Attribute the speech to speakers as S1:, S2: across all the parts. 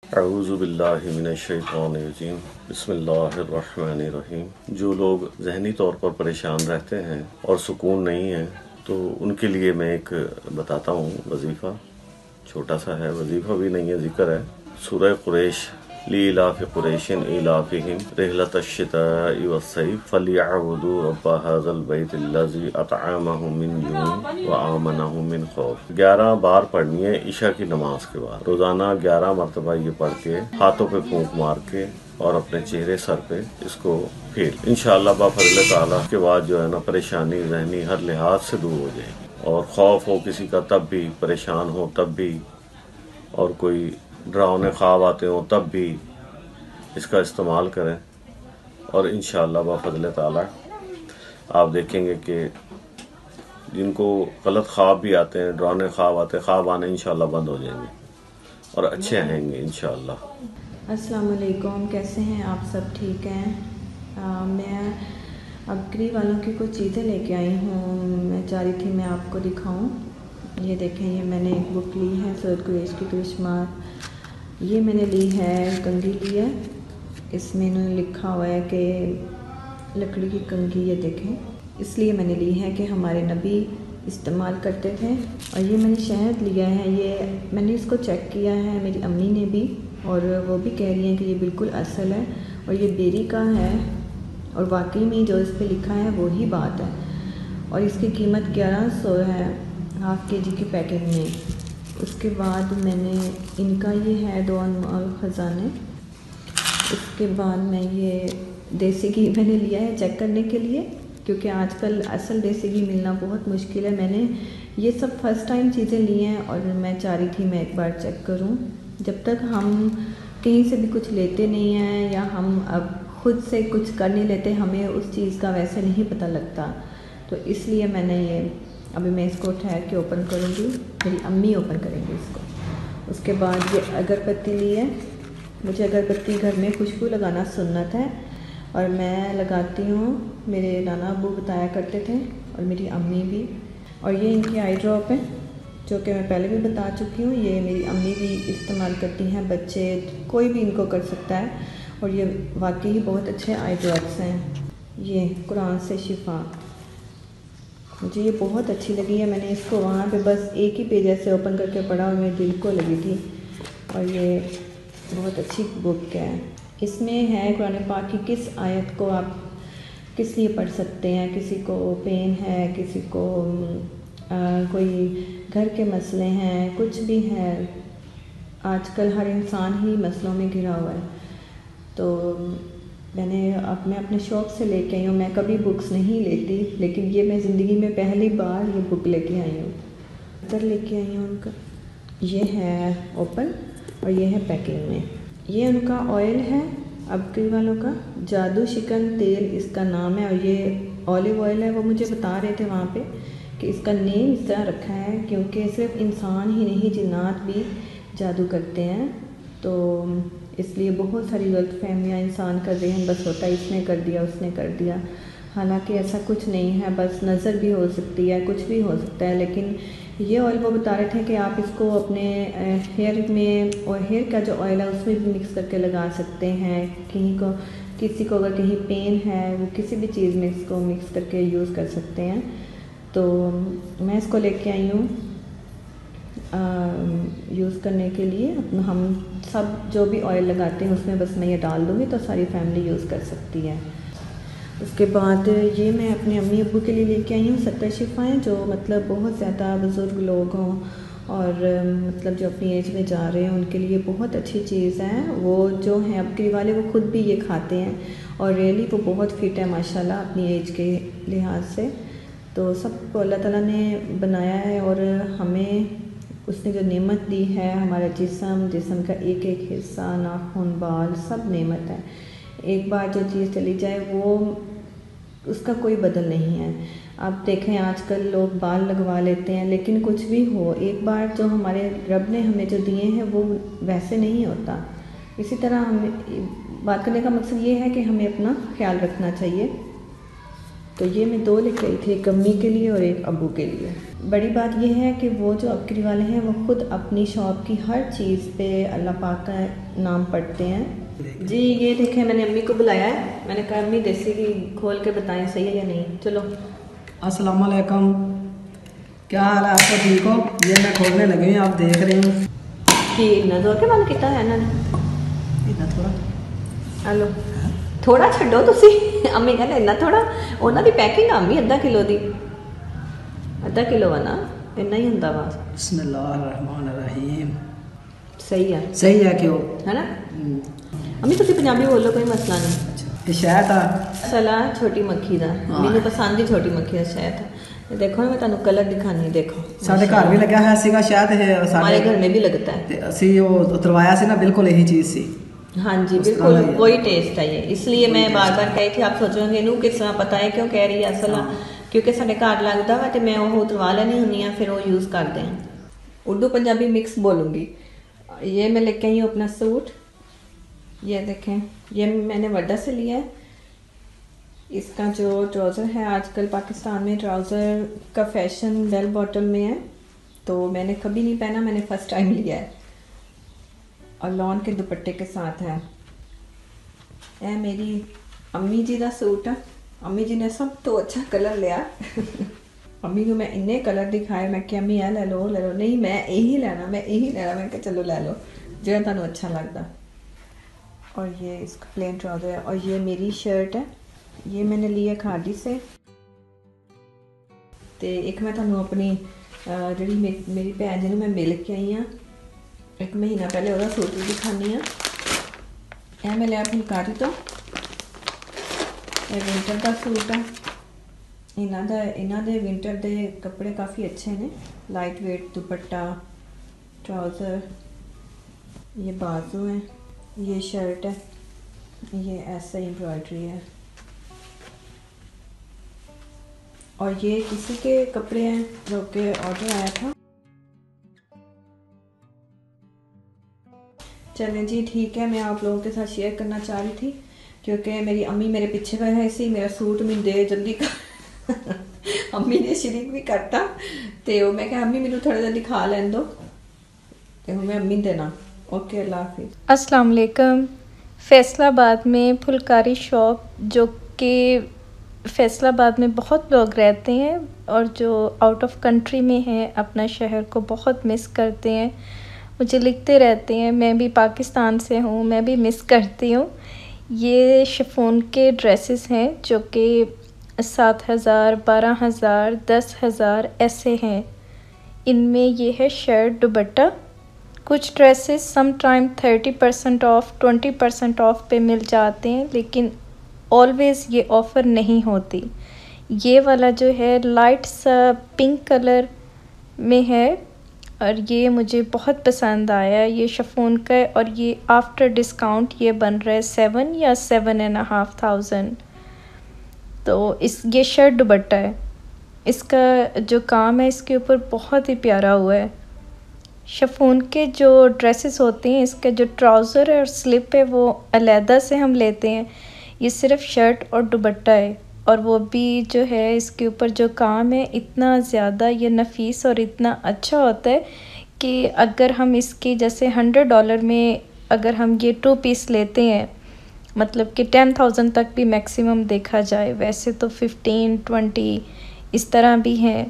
S1: अऊज़ु बिल्लाहि मिनश्शैतानिर्रजीम बिस्मिल्लाहिर्रहमानिर्रहीम। जो लोग ज़हनी तौर पर परेशान रहते हैं और सुकून नहीं है तो उनके लिए मैं एक बताता हूँ वजीफ़ा। छोटा सा है, वजीफ़ा भी नहीं है, ज़िक्र है। सूरह कुरैश लीलाफ़ि कुरैशिन इलाफ़िहिम रिहलतश्शिताइ वस्सैफ़ फलियअबुदू रब्ब हाज़ल बैतिल्लज़ी अतअमहुम मिन जूइन व आमनहुम मिन खौफ। 11 बार पढ़नी है ईशा की नमाज के बाद। रोज़ाना 11 मरतबा ये पढ़ के हाथों पे फूंक मार के और अपने चेहरे सर पे इसको फेर इंशाअल्लाह बाफ़ज़ल ताला के बाद जो है ना परेशानी ज़हनी हर लिहाज से दूर हो जाएगी। और खौफ हो किसी का तब भी, परेशान हो तब भी, और कोई डरावने ख्वाब आते हो तब भी इसका इस्तेमाल करें। और इंशाअल्लाह बाफ़ज़ल ताला आप देखेंगे कि जिनको गलत ख्वाब भी आते हैं, डरावने ख्वाब आते हैं, ख्वाब आने इंशाअल्लाह बंद हो जाएंगे और अच्छे आएंगे इंशाअल्लाह।
S2: अस्सलाम वालेकुम, कैसे हैं आप सब? ठीक हैं। मैं अबकरी वालों की कुछ चीज़ें लेके आई हूँ। मैं चाह रही थी मैं आपको दिखाऊं। ये देखें, ये मैंने एक बुक ली है सूरह कुरैश की बेशुमार। ये मैंने ली है, कंघी ली है। इसमें इन्होंने लिखा हुआ है कि लकड़ी की कंघी, ये देखें, इसलिए मैंने ली है कि हमारे नबी इस्तेमाल करते थे। और ये मैंने शहद लिया है, ये मैंने इसको चेक किया है, मेरी अम्मी ने भी, और वो भी कह रही हैं कि ये बिल्कुल असल है और ये बेरी का है और वाकई में जो इस पर लिखा है वही बात है। और इसकी कीमत 1100 है हाफ़ के जी की पैकेट में। उसके बाद मैंने इनका ये है दो अनमोल ख़जाने। उसके बाद मैं ये देसी घी मैंने लिया है चेक करने के लिए, क्योंकि आजकल असल देसी घी मिलना बहुत मुश्किल है। मैंने ये सब फर्स्ट टाइम चीज़ें ली हैं और मैं चाह रही थी मैं एक बार चेक करूं। जब तक हम कहीं से भी कुछ लेते नहीं हैं या हम अब खुद से कुछ कर नहीं लेते, हमें उस चीज़ का वैसे नहीं पता लगता। तो इसलिए मैंने ये, अभी मैं इसको ठहर के ओपन करूँगी, मेरी अम्मी ओपन करेंगी इसको। उसके बाद ये अगरबत्ती ली है। मुझे अगरबत्ती घर में खुशबू लगाना सुन्नत है और मैं लगाती हूँ, मेरे नाना अब्बू बताया करते थे और मेरी अम्मी भी। और ये इनकी आई ड्रॉप है जो कि मैं पहले भी बता चुकी हूँ। ये मेरी अम्मी भी इस्तेमाल करती हैं, बच्चे कोई भी इनको कर सकता है और ये वाकई ही बहुत अच्छे आई ड्रॉप्स हैं। ये कुरान से शिफा, मुझे ये बहुत अच्छी लगी है। मैंने इसको वहाँ पे बस एक ही पेज ऐसे ओपन करके पढ़ा और मेरे दिल को लगी थी। और ये बहुत अच्छी बुक है। इसमें है कुरान पाक की किस आयत को आप किस लिए पढ़ सकते हैं। किसी को पेन है, किसी को कोई घर के मसले हैं, कुछ भी है। आजकल हर इंसान ही मसलों में घिरा हुआ है। तो मैं अपने शौक़ से लेके आई हूँ। मैं कभी बुक्स नहीं लेती, लेकिन ये मैं ज़िंदगी में पहली बार ये बुक लेके आई हूँ। इधर लेके आई हूँ उनका, ये है ओपन और ये है पैकिंग में। ये उनका ऑयल है अबकरी वालों का, जादू शिकन तेल इसका नाम है। और ये ऑलिव ऑयल है। वो मुझे बता रहे थे वहाँ पे कि इसका नेम इस तरह रखा है क्योंकि सिर्फ इंसान ही नहीं, जिन्नात भी जादू करते हैं। तो इसलिए बहुत सारी गलतफहमियाँ इंसान का जहन बस होता है, इसने कर दिया, उसने कर दिया। हालांकि ऐसा कुछ नहीं है, बस नज़र भी हो सकती है, कुछ भी हो सकता है। लेकिन ये ऑयल वो बता रहे थे कि आप इसको अपने हेयर में, और हेयर का जो ऑयल है उसमें भी मिक्स करके लगा सकते हैं। किसी को अगर कहीं पेन है, वो किसी भी चीज़ में इसको मिक्स करके यूज़ कर सकते हैं। तो मैं इसको लेके आई हूँ यूज़ करने के लिए। हम सब जो भी ऑयल लगाते हैं उसमें बस मैं ये डाल दूँगी तो सारी फैमिली यूज़ कर सकती है। उसके बाद ये मैं अपने अम्मी अब्बू के लिए लेके आई हूँ सत्तर शिफाएँ, जो मतलब बहुत ज़्यादा बुज़ुर्ग लोग हों और मतलब जो अपनी एज में जा रहे हैं उनके लिए बहुत अच्छी चीज़ है। वो जो हैं अबकरी वाले, वो खुद भी ये खाते हैं और रियली वो बहुत फिट है माशाल्लाह अपनी एज के लिहाज से। तो सबको अल्लाह ताला ने बनाया है और हमें उसने जो नेमत दी है, हमारा जिस्म का एक एक हिस्सा, नाखून, बाल, सब नेमत है। एक बार जो चीज़ चली जाए वो उसका कोई बदल नहीं है। आप देखें आजकल लोग बाल लगवा लेते हैं, लेकिन कुछ भी हो, एक बार जो हमारे रब ने हमें जो दिए हैं वो वैसे नहीं होता। इसी तरह हमें बात करने का मकसद ये है कि हमें अपना ख्याल रखना चाहिए। तो ये मैं 2 लेके आई थी, एक अम्मी के लिए और एक अब्बू के लिए। बड़ी बात यह है कि वो जो अबकरी वाले हैं वो खुद अपनी शॉप की हर चीज़ पे अल्लाह पाक का नाम पढ़ते हैं। जी ये देखें, मैंने अम्मी को बुलाया है, मैंने कहा अम्मी देसी घी खोल के बताएं सही है या नहीं। चलो।
S3: अस्सलाम वालेकुम, क्या हाल है आपका? ठीक हो? ये मैं खोलने लगी हूँ, आप देख रही हूँ
S2: कि इन्ना जोर के बंद किया है इन्होंने।
S3: इतना थोड़ा
S2: हेलो थोड़ा छड्डो तुसी अम्मी कहने इन्ना थोड़ा, उन्हों की पैकिंग अम्मी अद्धा किलो दी, अद्धा किलो वा ना इन्ना ही होंदा वा। बिस्मिल्लाहिर्रहमानिर्रहीम। सही है क्यों है ना। अम्मी तुसी पंजाबी बोलो, कोई मसला नहीं।
S3: ये शहद आ
S2: सला छोटी मक्खी दा, मैनू पसंद ही छोटी मक्खी दा शहद है। देखो मैं तुहानू कलर दिखानी, देखो
S3: साडे घर भी लगा है सीगा शहद है,
S2: हमारे घर में भी लगता है।
S3: ते असी वो उतरवाया सी ना, बिल्कुल यही चीज़ सी।
S2: हाँ जी बिल्कुल वही टेस्ट है ये, इसलिए मैं बार बार कही थी। आप सोचोगे इनू किस तरह पता है क्यों कह रही है असल, क्योंकि साडे घर लगता वा तो मैं वो उतरवा लेनी हुन्नी आ, फिर वो यूज़ करते हैं। उर्दू पंजाबी मिक्स बोलूँगी। ये मैं लेके आई हूँ अपना सूट, ये देखें ये मैंने वड्डा से लिया है। इसका जो ट्राउज़र है, आजकल पाकिस्तान में ट्राउज़र का फैशन बेल बॉटम में है, तो मैंने कभी नहीं पहना, मैंने फ़र्स्ट टाइम लिया है और लॉन के दुपट्टे के साथ है। यह मेरी अम्मी जी का सूट है, अम्मी जी ने सब तो अच्छा कलर लिया अम्मी को मैं इन्ने कलर दिखाए, मैं क्या अम्मी ले लो, नहीं मैं यही लेना, मैं यही लेना। मैं क्या चलो ले लो जो तुहानू अच्छा लगता। और ये इसका प्लेन ट्राउज़र है। और ये मेरी शर्ट है, ये मैंने ली है खादी से। तो एक मैं तुहानू अपनी जी मेरी भैन जी मैं मिल के आई हाँ 1 महीना पहले, वह सूट भी दिखानी है। यह मैं लिया फुलकारी तो, यह विंटर का सूट है। इन्हों दे विंटर दे कपड़े काफ़ी अच्छे ने, लाइट वेट दुपट्टा ट्राउज़र, ये बाजू है, ये शर्ट है, ये ऐसा एम्ब्रॉयडरी है। और ये किसी के कपड़े हैं जो कि ऑर्डर आया था। चलें जी ठीक है, मैं आप लोगों के साथ शेयर करना चाह रही थी क्योंकि मेरी अम्मी मेरे पीछे पर है सी, मेरा सूट मैं दे जल्दी कर अम्मी ने शरीक भी करता तो मैं क्या अम्मी मैनू थोड़ा जा दिखा लैन दो, तो मैं अम्मी देना। ओके अल्लाह हाफिज़।
S4: अस्सलाम वालेकुम। फैसलाबाद में फुलकारी शॉप, जो कि फैसलाबाद में बहुत लोग रहते हैं और जो आउट ऑफ कंट्री में हैं, अपना शहर को बहुत मिस करते हैं, मुझे लिखते रहते हैं। मैं भी पाकिस्तान से हूँ, मैं भी मिस करती हूँ। ये शिफॉन के ड्रेसेस हैं जो कि 7,000, 12,000, 10,000 ऐसे हैं। इनमें ये है शर्ट दुपट्टा। कुछ dresses some time 30% off 20% off पे मिल जाते हैं, लेकिन ऑलवेज़ ये ऑफ़र नहीं होती। ये वाला जो है लाइट सा पिंक कलर में है और ये मुझे बहुत पसंद आया। ये शिफॉन का है और ये आफ्टर डिस्काउंट ये बन रहा है 7 या 7,500। तो ये शर्ट दुपट्टा है। इसका जो काम है इसके ऊपर बहुत ही प्यारा हुआ है। शिफॉन के जो ड्रेसेस होते हैं, इसका जो ट्राउज़र और स्लिप है वो अलहदा से हम लेते हैं। ये सिर्फ़ शर्ट और दुपट्टा है और वो भी जो है इसके ऊपर जो काम है इतना ज़्यादा ये नफीस और इतना अच्छा होता है कि अगर हम इसकी जैसे $100 में अगर हम ये 2 पीस लेते हैं, मतलब कि 10,000 तक भी मैक्सिमम देखा जाए, वैसे तो 15-20 इस तरह भी हैं।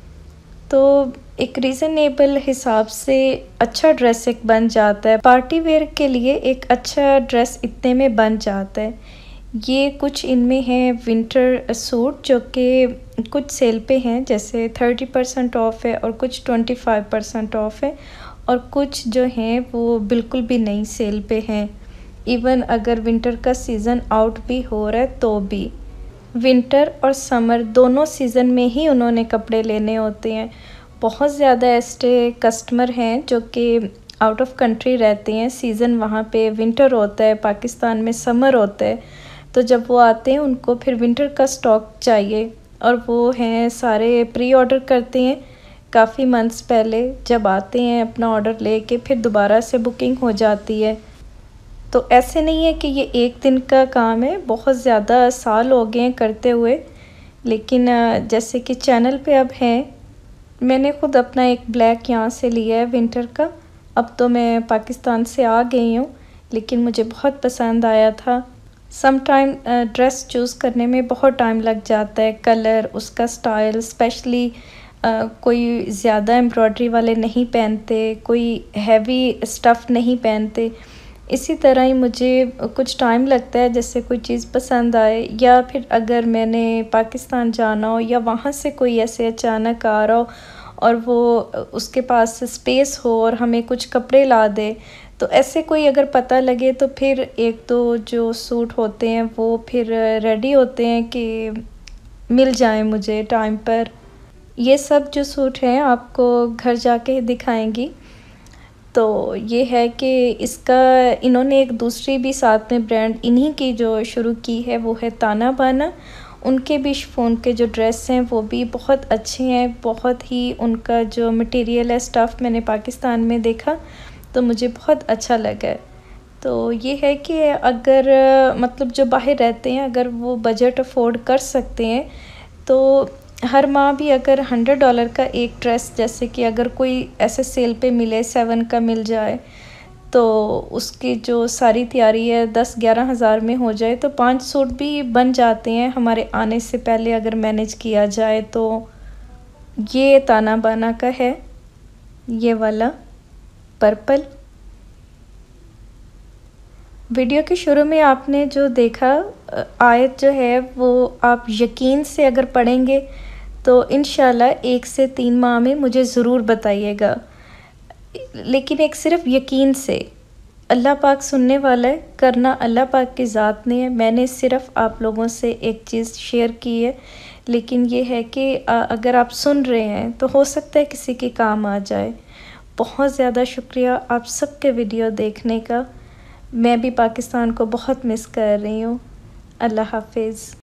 S4: तो एक रीज़नेबल हिसाब से अच्छा ड्रेस एक बन जाता है। पार्टी वेयर के लिए एक अच्छा ड्रेस इतने में बन जाता है। ये कुछ इनमें हैं विंटर सूट जो कि कुछ सेल पे हैं, जैसे 30% ऑफ़ है और कुछ 25% ऑफ़ है, और कुछ जो हैं वो बिल्कुल भी नहीं सेल पे हैं। इवन अगर विंटर का सीज़न आउट भी हो रहा है तो भी विंटर और समर दोनों सीज़न में ही उन्होंने कपड़े लेने होते हैं। बहुत ज़्यादा ऐसे कस्टमर हैं जो कि आउट ऑफ कंट्री रहते हैं, सीज़न वहाँ पे विंटर होता है, पाकिस्तान में समर होता है, तो जब वो आते हैं उनको फिर विंटर का स्टॉक चाहिए और वो हैं सारे प्री ऑर्डर करते हैं काफ़ी मंथ्स पहले। जब आते हैं अपना ऑर्डर लेके फिर दोबारा से बुकिंग हो जाती है। तो ऐसे नहीं है कि ये एक दिन का काम है, बहुत ज़्यादा साल हो गए हैं करते हुए। लेकिन जैसे कि चैनल पे अब है, मैंने ख़ुद अपना एक ब्लैक यहाँ से लिया है विंटर का। अब तो मैं पाकिस्तान से आ गई हूँ, लेकिन मुझे बहुत पसंद आया था। सम टाइम ड्रेस चूज़ करने में बहुत टाइम लग जाता है, कलर, उसका स्टाइल, स्पेशली कोई ज़्यादा एम्ब्रॉयडरी वाले नहीं पहनते, कोई हैवी स्टफ़ नहीं पहनते। इसी तरह ही मुझे कुछ टाइम लगता है जैसे कोई चीज़ पसंद आए, या फिर अगर मैंने पाकिस्तान जाना हो या वहाँ से कोई ऐसे अचानक आ रहा हो और वो उसके पास स्पेस हो और हमें कुछ कपड़े ला दे, तो ऐसे कोई अगर पता लगे तो फिर एक दो जो सूट होते हैं वो फिर रेडी होते हैं कि मिल जाए मुझे टाइम पर। ये सब जो सूट हैं आपको घर जाके दिखाएंगी। तो ये है कि इसका इन्होंने एक दूसरी भी साथ में ब्रांड इन्हीं की जो शुरू की है, वो है ताना बाना। उनके भी शिफॉन के जो ड्रेस हैं वो भी बहुत अच्छे हैं, बहुत ही उनका जो मटेरियल है, स्टफ़ मैंने पाकिस्तान में देखा तो मुझे बहुत अच्छा लगा। तो ये है कि अगर मतलब जो बाहर रहते हैं, अगर वो बजट अफोर्ड कर सकते हैं तो हर माह भी अगर $100 का एक ड्रेस, जैसे कि अगर कोई ऐसे सेल पे मिले 7 का मिल जाए, तो उसकी जो सारी तैयारी है 10-11 हज़ार में हो जाए तो 5 सूट भी बन जाते हैं हमारे आने से पहले अगर मैनेज किया जाए। तो ये ताना बाना का है, ये वाला पर्पल। वीडियो के शुरू में आपने जो देखा आयत जो है वो आप यकीन से अगर पढ़ेंगे तो इंशाल्लाह 1 से 3 माह में मुझे ज़रूर बताइएगा, लेकिन एक सिर्फ यकीन से। अल्लाह पाक सुनने वाला है, करना अल्लाह पाक की ज़ात ने है। मैंने सिर्फ आप लोगों से एक चीज़ शेयर की है, लेकिन ये है कि अगर आप सुन रहे हैं तो हो सकता है किसी के काम आ जाए। बहुत ज़्यादा शुक्रिया आप सबके वीडियो देखने का। मैं भी पाकिस्तान को बहुत मिस कर रही हूँ। अल्लाह हाफिज़।